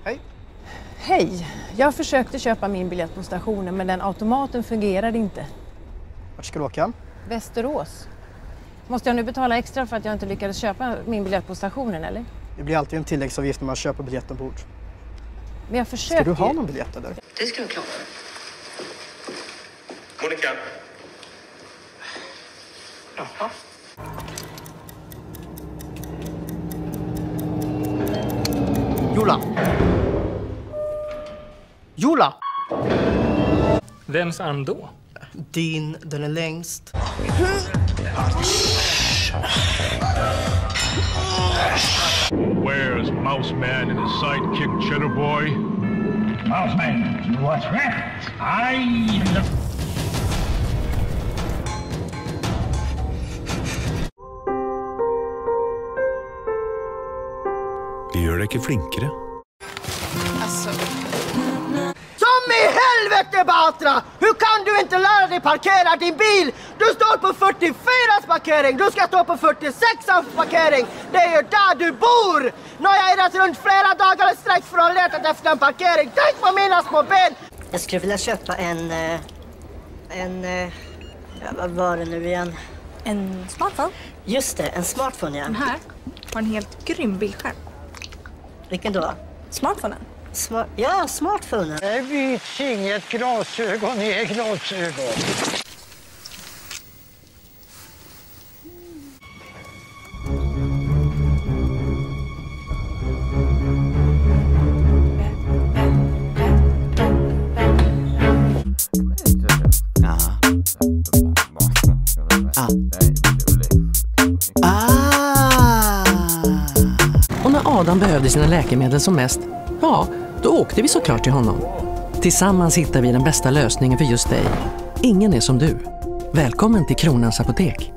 Hej. Hej. Jag försökte köpa min biljett på stationen men den automaten fungerade inte. Vart ska du åka? Västerås. Måste jag nu betala extra för att jag inte lyckades köpa min biljett på stationen eller? Det blir alltid en tilläggsavgift när man köper biljett ombord. Men jag försökte. Ska du ha någon biljett eller? Det ska du klart. Monica. Jaha. Jola! Jola! Vems arm då? Din, den är längst. Where's Mouse Man and his sidekick Cheddar Boy? Mouse Man, you watch rabbits. Vi gör det inte flinkare. Som i helvete, Batra! Hur kan du inte lära dig parkera din bil? Du står på 44:s parkering, du ska stå på 46:s parkering. Det är ju där du bor! Nu har jag irrat runt flera dagar i sträck för att leta efter en parkering. Tänk på mina små ben! Jag skulle vilja köpa vad var det nu igen? En smartphone? Just det, en smartphone, ja. Den här har en helt grym bildskärm. Vilken då? Smartphonen? Ja, smartphonen. Det byts inget glasögon i glasögon. Och när Adam behövde sina läkemedel som mest, ja, då åkte vi såklart till honom. Tillsammans hittar vi den bästa lösningen för just dig. Ingen är som du. Välkommen till Kronans Apotek.